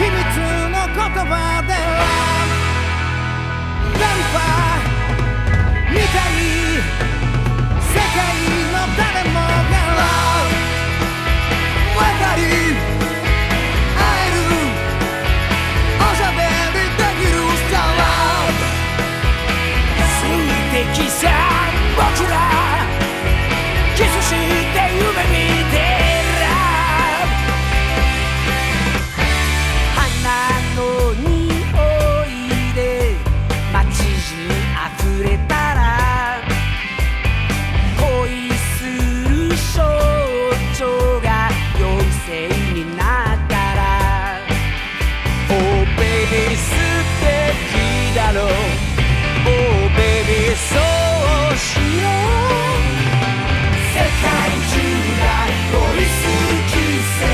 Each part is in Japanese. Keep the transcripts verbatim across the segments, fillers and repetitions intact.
秘密の言葉では電波みたい世界の誰もが分かり合えるおしゃべりできるさ素敵さ僕らキスして夢見てら花の匂いで街中溢れたら恋する少女が妖精になったら Oh baby 素敵だろ Oh baby そうしよう世界中が恋する季節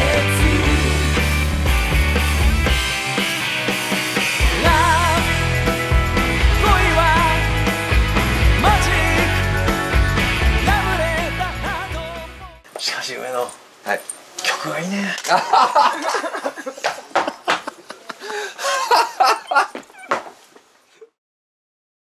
Love 恋はマジック破れたハート。 しかし上野、はい、曲がいいね。